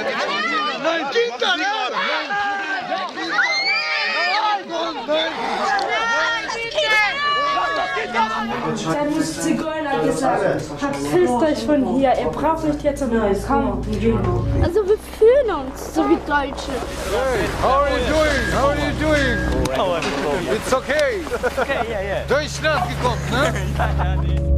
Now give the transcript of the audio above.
Nein, Kinder! Der muss Zigeuner gesagt. Verpisst euch von hier, ihr braucht nicht jetzt um kommen. Also wir fühlen uns so wie Deutsche. Hey, how are you doing? How are you doing? It's okay. Okay, yeah, yeah. Deutschland gekommen, ne?